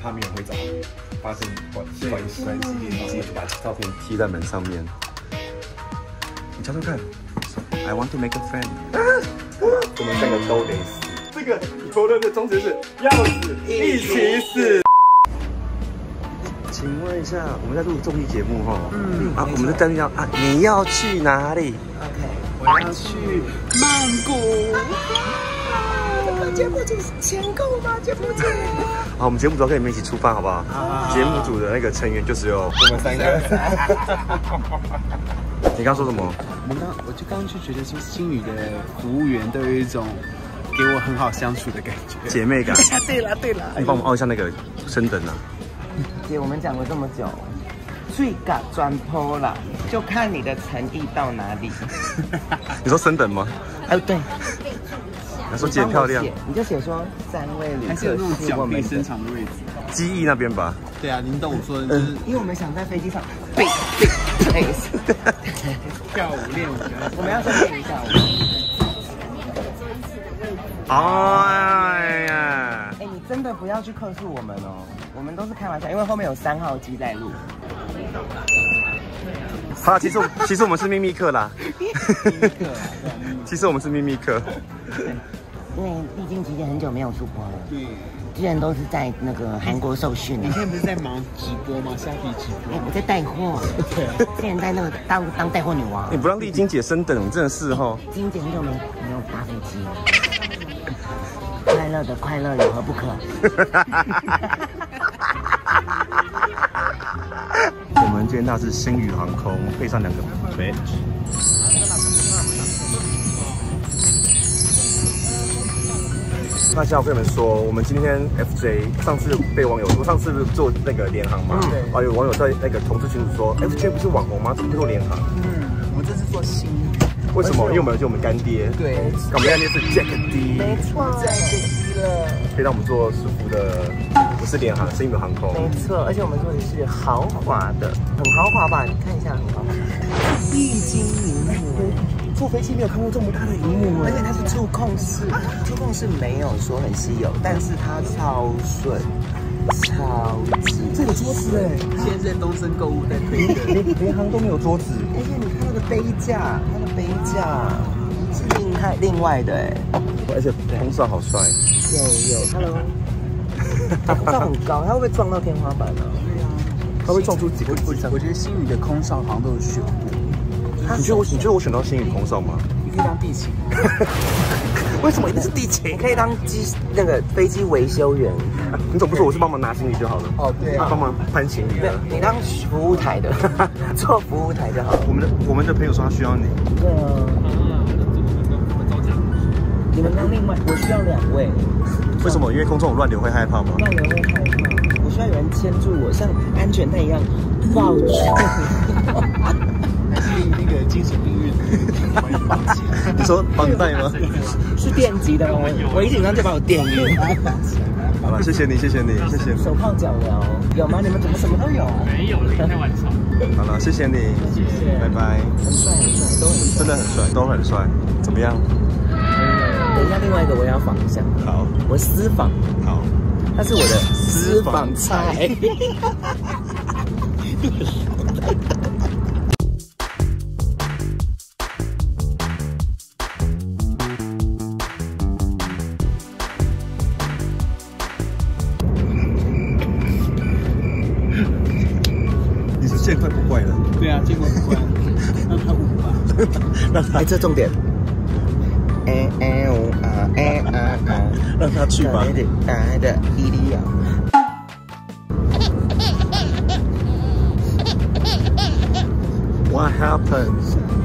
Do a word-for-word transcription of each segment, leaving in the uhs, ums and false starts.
怕没有人会找发生关关系关系，然后就把照片贴在门上面。你敲敲看 ，I want to make a friend。我们三个都得死。这个游轮的宗旨是要死一起死。请问一下，我们在录综艺节目哈，嗯啊，我们的单要啊，你要去哪里 ？OK， 我要去曼谷。节目组钱够吗？节目组。 好，我们节目组跟你们一起出发，好不好？好。节目组的那个成员就只有我们三个。你刚说什么？ 我刚，我就刚刚就觉得说，星宇的服务员都有一种给我很好相处的感觉， 姐妹感。 对了对了， 你帮我们凹一下那个升等啊。 姐，我们讲了这么久，最敢专坡了，就看你的诚意到哪里。 你说升等吗？ 哎，对。 他说姐很漂亮， 你就写说三位旅客， 还是有那种脚臂伸长的位置。 机翼那边吧。对啊，您懂我说的，就是因为我们想在飞机上，big big place， 跳舞练舞。 我们要先练一下舞。 哎呀！ 哎，你真的不要去客诉我们哦，我们都是开玩笑，因为后面有三号机在录。 好了，其实其实我们是秘密客啦。 秘密客， 其实我们是秘密客。 因为毕竟期间很久没有出国了。 对。 之前都是在那个韩国受训。 你现在不是在忙直播吗？虾皮直播。 哎，我在带货。 对。 之前在那个当当带货女王。 你不让丽晶姐升等，真的是哈。 丽晶姐很久没没有搭飞机了。快乐的快乐有何不可？ 我们今天搭是星宇航空，配上两个 badge。那现在我跟你们说，我们今天 F J 上次被网友，我上次做那个联航嘛，对，啊有网友在那个同志群组说 ，F J 不是网红吗？怎么会做联航？ 嗯，我这是做星宇。 为什么？因为我们有我们干爹， 对， 我们干爹是 Jack D， 没错，在 Jack D 了， 可以让我们做舒服的，不是联航，是星宇航空， 没错，而且我们做的是豪华的，很豪华吧？你看一下，很豪华，液晶荧幕。坐飞机没有看过这么大的荧幕，而且它是触控式，触控式没有说很稀有，但是它超顺，超级。这有桌子哎， 现在东森购物在推的， 连联航都没有桌子。 而且你看它的杯架，它的杯架是另外另外的哎， 而且空少好帅。 有有 ，Hello， 它空少很高，它会不会撞到天花板呢？ 对啊， 它会撞出几个我我觉得星宇的空少好像都有选过。 你觉得我你觉得我选到星宇空少吗？ 你可以当地勤。 为什么一定是地勤？你可以当机那个飞机维修员。 你总不说我是帮忙拿行李就好了？ 哦，对啊， 帮忙搬行李的。 你当服务台的，做服务台就好。 我们的我们的朋友说他需要你。 对啊。你们当另外，我需要两位。 为什么？因为空中有乱流会害怕吗？ 乱流会害怕。我需要有人牵住我，像安全带一样抱住。 那个精神病院， 你说绑带吗？ 是电击的哦，我一紧张就把我电晕。 好了，谢谢你，谢谢你，谢谢你。 手铐脚镣有吗？你们怎么什么都有？ 没有了，开玩笑。 好了，谢谢你， 谢谢， 拜拜。 很帅很帅，都很帅， 真的很帅，都很帅。怎么样？ 等一下，另外一个我也要仿一下。 好， 我私仿。 好， 它是我的私房菜。 你是见怪不怪了。 对啊，见怪不怪，让他舞吧。 让他， 哎，这重点。哎哎哦啊哎啊啊， 让他去吧。 来的伊利亚。 What happened？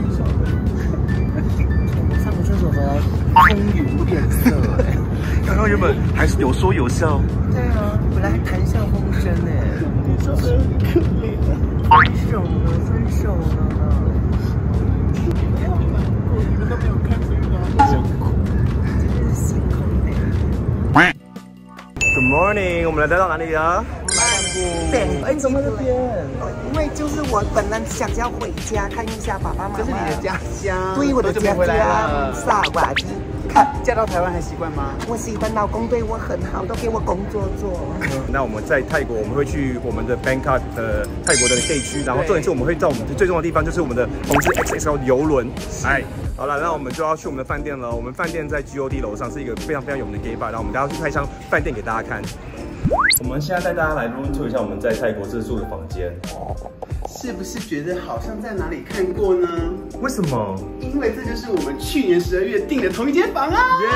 我上个厕所回来，风云变色哎。 刚刚原本还是有说有笑。 对啊，本来还谈笑风生哎。你说的很可怜。分手了，分手了。没有难过，你们都没有看这个。辛苦，真的是辛苦哎。 Good morning， 我们来到哪里啊？ 对，哎，怎么这边？因为就是我本来想要回家看一下爸爸妈妈。 这是你的家乡。 对，我的家乡。萨瓦基。 看嫁到台湾还习惯吗？ 我习惯，老公对我很好，都给我工作做。 那我们在泰国，我们会去我们的 Bangkok 的泰国的 gay 区，然后重点是我们会到我们最重要的地方，就是我们的同志 X X L 游轮。哎，好了，那我们就要去我们的饭店了。我们饭店在 G O D 楼上，是一个非常非常有名的 gay bar， 然后我们等下去拍一张饭店给大家看。我们现在带大家来 room tour 一下我们在泰国自住的房间。 是不是觉得好像在哪里看过呢？ 为什么？ 因为这就是我们去年十二月订的同一间房啊！ 耶！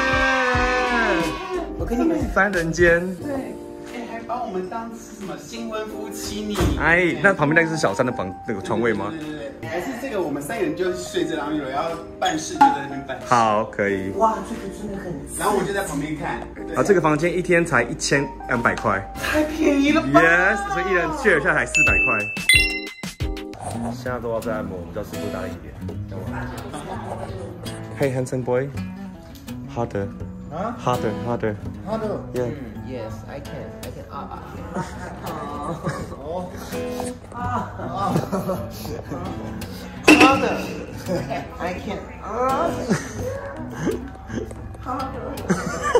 我跟你们三人间。 对，哎，还把我们当是什么新婚夫妻呢？ 哎，那旁边那个是小三的房那个床位吗？ 对对对对，还是这个我们三个人就睡着，然后有人要办事就在那边办事。 好，可以。 哇，这个真的很。 然后我就在旁边看。 啊，这个房间一天才一千两百块， 太便宜了吧 ？Yes， 所以一人 share 下来四百块。现在都要在按摩，我们叫师傅大力一点。Hey handsome boy, harder, harder, harder, harder. Yeah. Yes, I can, I can. 啊啊。哦。啊。Harder. I can. 啊。Harder.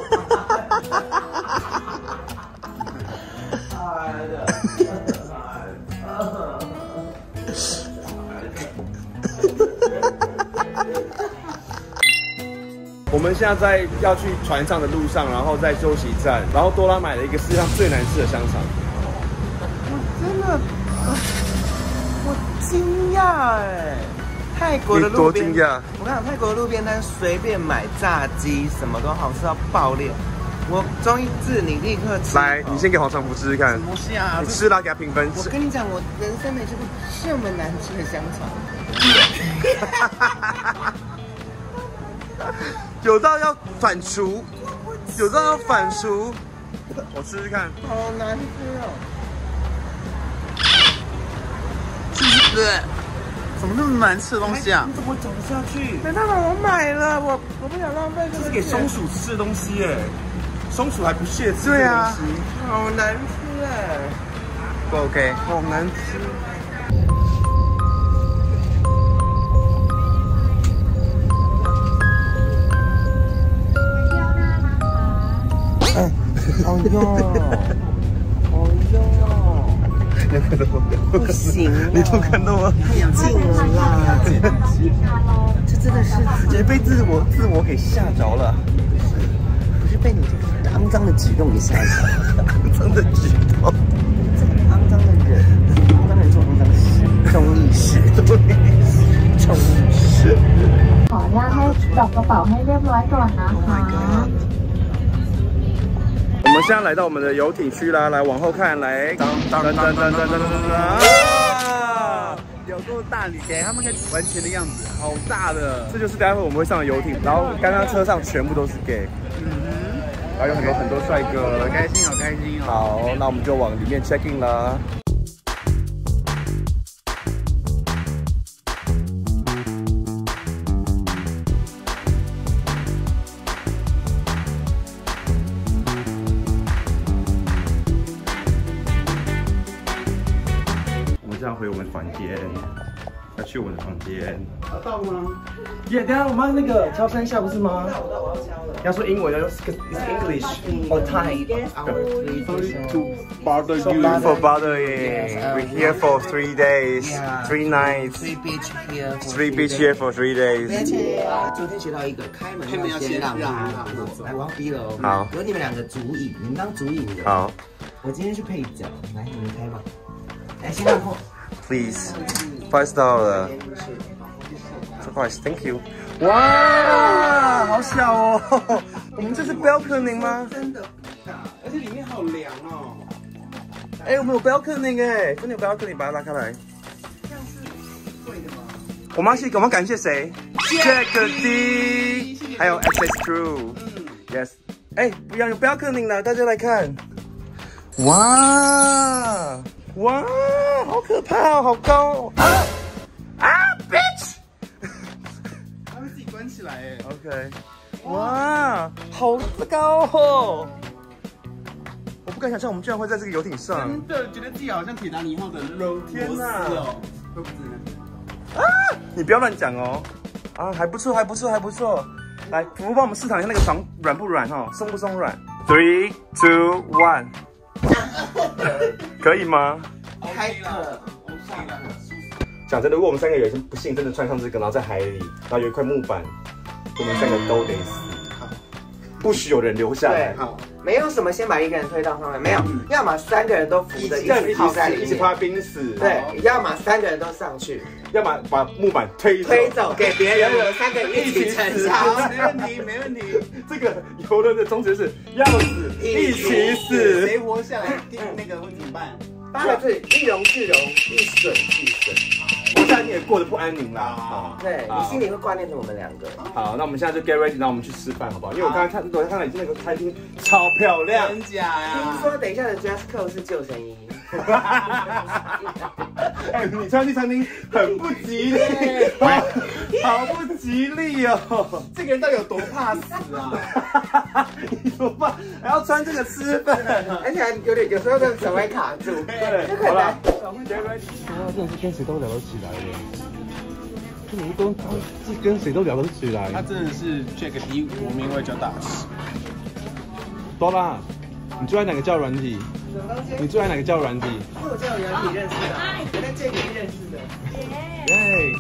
我们现在在要去船上的路上，然后在休息站，然后多拉买了一个世界上最难吃的香肠。 我真的，我惊讶哎！泰国的路边， 你多惊讶！ 我看泰国的路边摊随便买炸鸡，什么都好吃到爆裂。我终于自你立刻吃。 来，你先给黄长福吃吃看。 什么东西啊？ 你吃了给他评分。 我跟你讲，我人生没吃过这么难吃的香肠。 有到要反刍，有到要反刍。我试试看。 好难吃哦！ 是不是？怎么那么难吃的东西啊？ 你怎么走不下去？没办法，我买了，我我不想浪费这个。 这是给松鼠吃的东西耶，松鼠还不屑吃对啊， 好难吃哎， 不 OK， 好难吃。 哎，好哟，好哟。 你有看到吗？ 不行， 你有看到吗？ 太近了啦！这真的是直接被自我自我给吓着了， 不是被你这个肮脏的举动给吓着？ 肮脏的举动， 这个肮脏的人，肮脏的人做肮脏事，中意事，中意事，中意事。 ขออนุญาตให้ดอกกระเป๋าให้เรียบร้อยก่อนนะคะ。 我们现在来到我们的游艇区啦，来往后看，来，当当当当当当当当， 有够大，你给他们看完全的样子，好大的。 这就是待会我们会上的游艇，然后刚刚车上全部都是 gay， 嗯哼，然后有很多很多帅哥， 好开心，好开心哦。 好，那我们就往里面 check in 啦。这样回我们房间，要去我们的房间。 要到吗？ 耶，等下我们那个敲三下不是吗？ 我到我要敲了。 要说英文，要说 It's English or Thai. To bother you. For bothering. We're here for three days, three nights, Three beach here. three beach here for three days. 而且昨天学到一个，开门要先让他。来，我要逼了哦。 好， 由你们两个主引，你们当主引的。 好。 我今天是配角，来，你们开吧。来，先让后。 Please, five star 了。Surprise, thank you. 哇，好小哦！我们这是 balcony 吗？ 真的不大，而且里面好凉哦。 哎，我们有 balcony 哎，真的有 balcony， 把它拉开来。 这样是对的吗？ 我们要谢，我们感谢谁 ？Jack D， 还有 X X Crew。嗯 ，Yes。哎，不要有 balcony 了，大家来看。哇哇，好可怕哦，好高哦！啊啊 ，bitch！ 它会自己关起来哎。 OK。哇，好高哦！我不敢想象我们居然会在这个游艇上。 真的觉得自己好像铁达尼号的螺丝哦。啊！ 你不要乱讲哦。啊，还不错，还不错，还不错。 来，福福帮我们试躺一下那个床软不软哈，松不松软 ？Three, two, one， 可以吗？ 开课。 讲真的，如果我们三个有一天不幸真的穿上这个，然后在海里，然后有一块木板，我们三个都得死，不许有人留下来。 好，没有什么先把一个人推到上面，没有，要么三个人都扶着一起泡在里面， 一起泡冰死。 对，要么三个人都上去， 要么把木板推推走给别人，我们三个一起承受。 没问题，没问题。 这个游轮的宗旨是要死一起死， 谁活下来，那个会怎么办？ 八个字：一荣俱荣，一损俱损。 我现在你也过得不安宁啦。 对，你心里会挂念着我们两个。 好，那我们现在就 get ready， 那我们去吃饭好不好？因为我刚刚看，我看到你那个餐厅超漂亮。 真假呀？ 听说等一下的 dress code 是救生衣。 哎，你穿去餐厅很不吉利，好不吉利哦！ 这个人到底有多怕死啊？ 你怎么办？还要穿这个吃饭， 而且还有点有时候真的手会卡住， 对， 就很难。 get ready。哇，真的是跟谁都聊得起来耶！这卢东他是跟谁都聊得起来。 他真的是 Jack 第一国民外交大使。 多啦，你最爱哪个交友软体？你最爱哪个交友软体？ 是我交友软体认识的，我在这里认识的。 耶！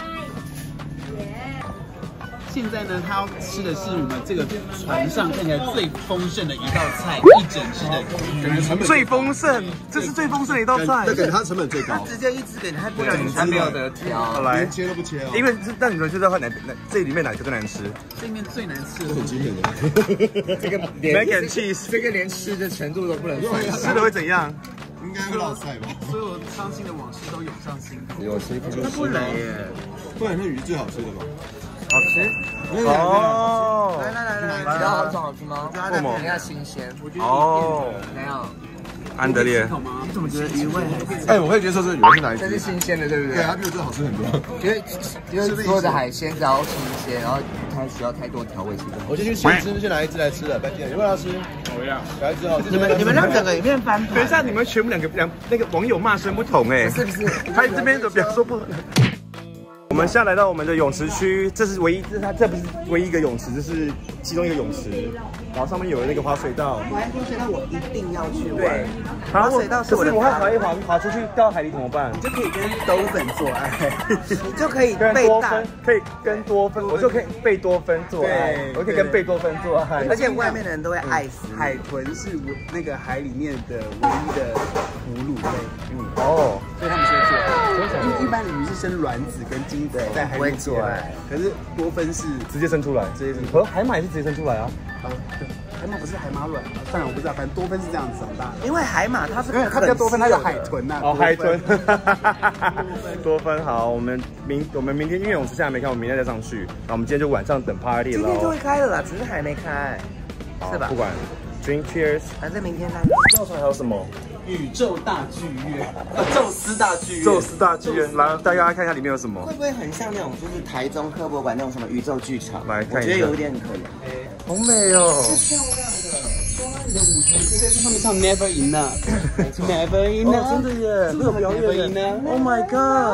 现在呢，他要吃的是我们这个船上看起来最丰盛的一道菜，一整只的鱼。 最丰盛，这是最丰盛的一道菜。 那个它成本最高， 直接一只给他，不对，还没有得挑。 来， 连切都不切哦。 因为是，那你们就知道哪哪这里面哪个最难吃？ 这里面最难吃的很经典的， 这个 mac and cheese， 这个连吃的程度都不能算， 吃的会怎样？ 应该会落菜吧？ 所有伤心的往事都涌上心头。 有谁不不能耶， 不然那鱼最好吃的嘛。 好吃。 哦， 来来来来， 你知道好吃好吃吗？ 我觉得它比较新鲜。 哦， 没有。 安德烈， 你怎么觉得鱼味还是？ 哎，我会接受这个鱼是哪一只？ 这是新鲜的，对不对？ 对，它比我这好吃很多。 因为因为所有的海鲜只要新鲜，然后不太需要太多调味，其实。 我先去先吃，先拿一只来吃了，半天。有没有要吃？ 我要。 拿一只哦。 你们你们让整个影片翻盘。 等一下，你们全部两个两那个网友骂声不同哎， 是不是？ 他这边的表说不。我们现在来到我们的泳池区，这是唯一，这是它这不是唯一一个泳池，这是其中一个泳池，然后上面有那个滑水道。 滑水道我一定要去玩。 对， 滑水道是我的。 可是我会滑一滑，滑出去掉海里怎么办？ 你就可以跟兜粉做爱，你就可以跟被大多芬，可以跟多芬，我就可以贝多芬做爱，我可以跟贝多芬做爱， 而且外面的人都会爱死你。 海豚是那个海里面的唯一的哺乳类，嗯， 哦， 所以他们是会做爱。一一般的鱼是生卵子跟精子在海里面做爱，可是多芬是直接生出来，直接生出来。海马也是直接生出来啊。 啊，对，海马不是海马卵吗？当然我不知道，反正多芬是这样子长大的。 因为海马它是因为它比较多芬，它有海豚呐。 哦，海豚。多芬好，我们明我们明天因为泳池现在还没开，我们明天再上去。那我们今天就晚上等 party 了。 今天就会开了啦，只是还没开，是吧？ 不管 ，drink cheers。 反正明天呢。 到时候还有什么？ 宇宙大剧院，啊，宙斯大剧院， 宙斯大剧院，来大家看一下里面有什么。 会不会很像那种就是台中科博馆那种什么宇宙剧场？ 来看一下， 我觉得有一点可能。 好美哦！ 是漂亮的，说你的舞台这个是他们唱 Never Enough，Never Enough， 真的耶，这个表演呢 ，Oh my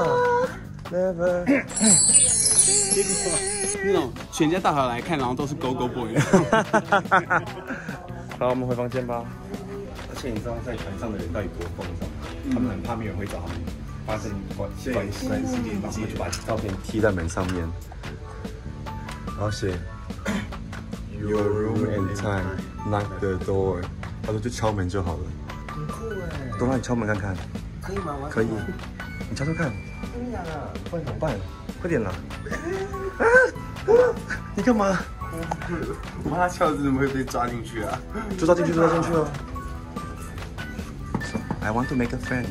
God，Never。 结果那种全家大小来看，然后都是 Go Go Boy。 好，我们回房间吧。而且你知道在船上的人到底多疯狂？他们很怕没有人会找他们发生关关系，关系连接，就把照片贴在门上面，然后写 Your room and time, knock the door。他说就敲门就好了。 很酷哎！ 多让你敲门看看。 可以吗？ 可以，你敲敲看。 真的假的？ 不然怎么办？快点啦！啊！你干嘛？ 我怕翘子怎么会被抓进去啊？ 就抓进去，就抓进去哦。I want to make a friend。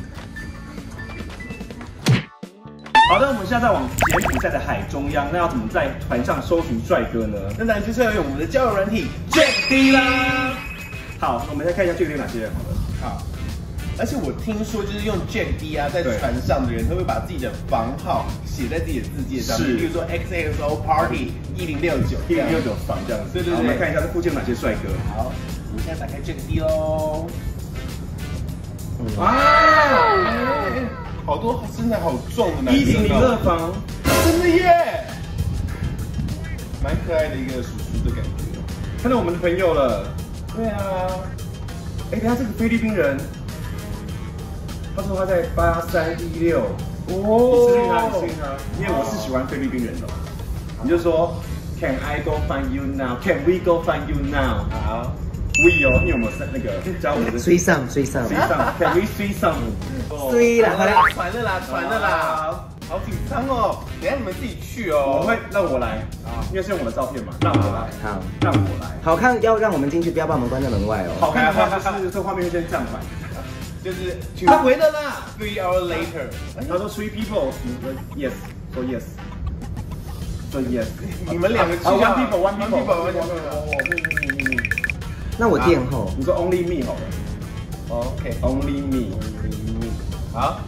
好的，我们现在在往柬埔寨的海中央，那要怎么在船上搜寻帅哥呢？ 那当然就是要用我们的交友软体 Jack D 啦。好，我们再看一下 Jack D 有哪些人好了。 好，而且我听说就是用 Jack D 啊，在船上的人他会把自己的房号写在自己的字界上面，比如说 X X O Party 一零六九一零六九房这样子。 对对对， 我们看一下这附近有哪些帅哥。 好，我们现在打开 Jack D 喽。 哇！ 好多身材好壮的男生哦！ 一零零二房， 真的耶！ 蛮可爱的一个叔叔的感觉。 看到我们的朋友了。对啊。哎，等下这个菲律宾人，他说他在八三一六。哦。你私讯他，你私讯他，因为我是喜欢菲律宾人的。你就说 ，Can I go find you now? Can we go find you now? 好。We 哦，因为我们是那个教我们的追上追上追上 ，Can we 追上？ 追了，好了， 传了啦，传了啦，好紧张哦！等下你们自己去哦。 我会让我来啊，因为是用我的照片嘛，让我来， 好， 让我来。 好看要让我们进去，不要把我们关在门外哦。 好看的话就是这画面会先站反， 就是他回了啦。Three hours later， 他说 three people， yes， 说 yes， 说 yes。 你们两个去啊 ，one people，one people，one people。 那我垫后， 你说 only me 好了。 OK，only me，only me。 好。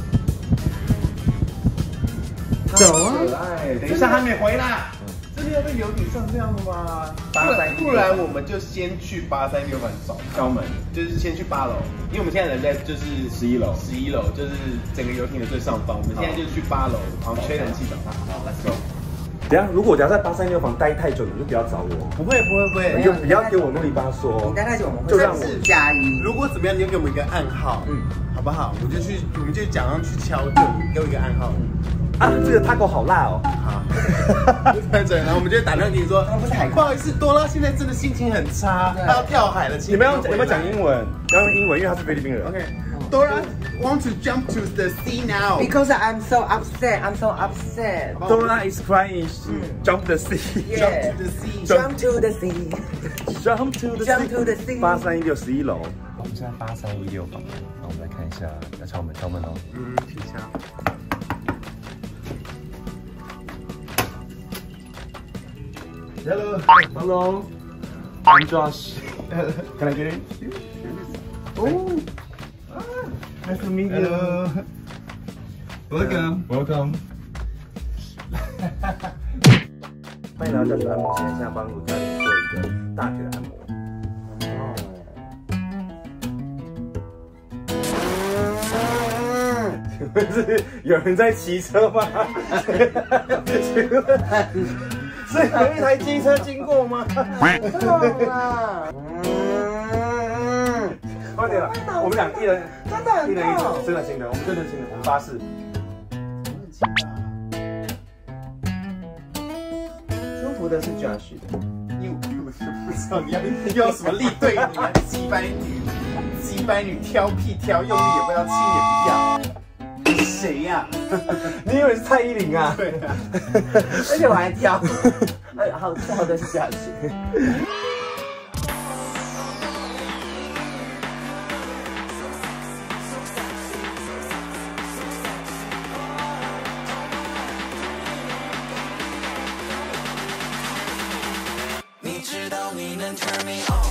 走啊！ 等一下还没回来。 真的要在游艇上这样的吗？不然不然我们就先去八三六房找敲门， 就是先去八楼，因为我们现在人在就是十一楼， 十一楼就是整个游艇的最上方。我们现在就去八楼，然后吹冷气找他。好 ，Let's go。 等下，如果我等下在八三六房待太久，你就不要找我。 不会不会不会， 你就不要给我啰里吧嗦。 你待太久，我们会就让我加一。 如果怎么样，你就给我们一个暗号，嗯，好不好？我就去，我们就假装去敲，就给我一个暗号。 啊，这个 taco 好辣哦。 好，对对，然后我们就打电话给你说，不好意思，多拉现在真的心情很差，他要跳海了。 你们要你们讲英文，要用英文，因为他是菲律宾人。 OK。Dora want to jump to the sea now because I'm so upset. I'm so upset. Dora is crying. Jump the sea. Jump to the sea. Jump to the sea. Jump to the Jump to the sea. 八三一六十一楼。我们现在八三一六房，那我们来看一下，要敲门，敲门哦。 嗯，听一下。 Hello. Hello. I'm Josh. Can I get in? Oh. Nice to meet you. Hello. Welcome. Welcome. 欢迎来到教学按摩，现在现在帮卢嘉玲做一个大腿的按摩。请问是有人在骑车吗？请问是有一台机车经过吗？ 痛啊！ 快点了，我们俩一人真的很一人一痛， 真的行的，我们真的行的，我们发誓。 舒服的是 Josh 的， 你我是不知道你要要什么力对你啊？鸡掰女，鸡掰女挑屁挑，用力也不要，轻也不要。谁呀？ 你以为是蔡依林啊？ 对啊， 而且我还挑，哎，好跳的下去。 你知道你能 turn me on。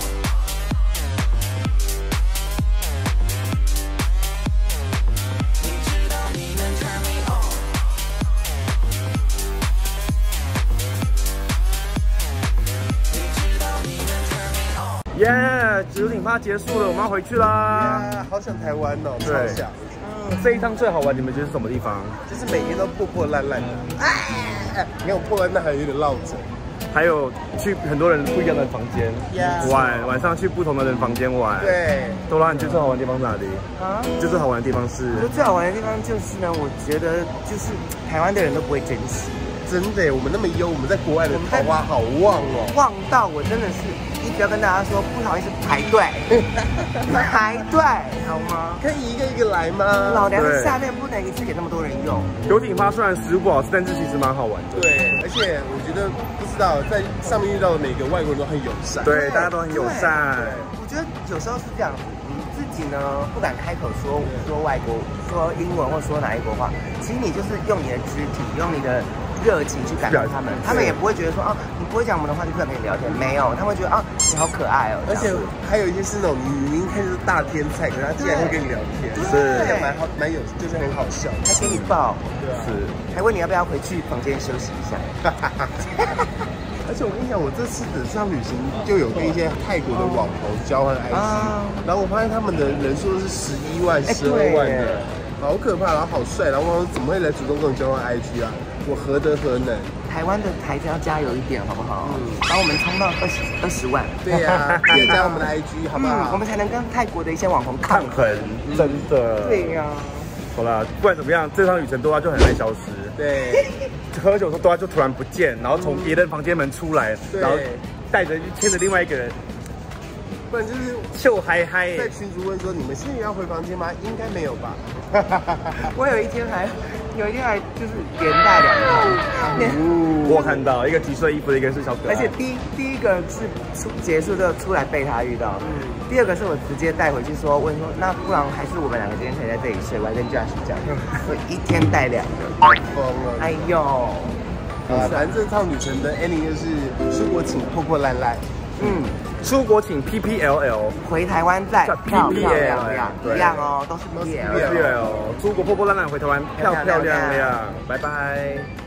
耶！游艇趴结束了，我们要回去啦。 呀，好想台湾哦，超对想。 这一趟最好玩，你们觉得是什么地方？ 就是每天都破破烂烂的。哎，你看我破烂烂还有点落枕。 还有去很多人不一样的房间 Yeah 玩，晚上去不同的人房间玩。 对， 多拉，你觉得最好玩的地方是哪里？ 啊， 就最好玩的地方是我觉得最好玩的地方就是呢，我觉得就是台湾的人都不会珍惜， 真的，我们那么优，我们在国外的桃花好旺哦， 旺到我真的是一直要跟大家说，不好意思排队，排队好吗？ 可以一个一个来吗？ 老娘的下面不能一次给那么多人用。 游艇趴虽然食物不好吃，但是其实蛮好玩的。 对，而且我觉得不知道在上面遇到的每个外国人都很友善， 对，大家都很友善。 我觉得有时候是这样子，你自己呢不敢开口说说外国说英文或说哪一国话，其实你就是用你的肢体，用你的热情去感动他们，他们也不会觉得说啊，你不会讲我们的话就不想跟你聊天，没有，他们会觉得啊，你好可爱哦。 而且还有一些是那种你明明看就是大天菜，可是他竟然会跟你聊天， 是这个蛮好，蛮有，就是很好笑， 还给你抱， 对啊， 是， 还问你要不要回去房间休息一下。 而且我跟你讲，我这次的上旅行就有跟一些泰国的网红交换 I G，、啊、然后我发现他们的人数都是十一万、十二万的，好可怕，然后好帅，然后我说怎么会来主动跟我交换 I G 啊？我何德何能？ 台湾的台子要加油一点，好不好？嗯，把我们冲到二十二十万。 对呀，也加我们的 I G 好不好？ 嗯，我们才能跟泰国的一些网红抗衡。 真的。 对呀。 好啦，不管怎么样，这趟旅程多拉就很爱消失。 对， 喝酒的时候多拉就突然不见，然后从别人房间门出来，然后带着牵着另外一个人。 不然就是秀嗨嗨， 在群主问说你们现在要回房间吗？应该没有吧。 我有一天还，有一天还就是连带两趟。 我看到一个橘色衣服的，一个是小可爱。 而且第第一个是出结束就出来被他遇到，嗯，第二个是我直接带回去说问说，那不然还是我们两个今天可以在这里睡，我还跟 Josh 讲，我一天带两个， 疯了。 哎呦， 啊，反正这趟旅程的 ending 就是出国请破破烂烂， 嗯。 出国请 P P L L， 回台湾再漂漂亮亮， 一样哦，都是 P P L L。 出国破破烂烂，回台湾漂漂亮亮，拜拜。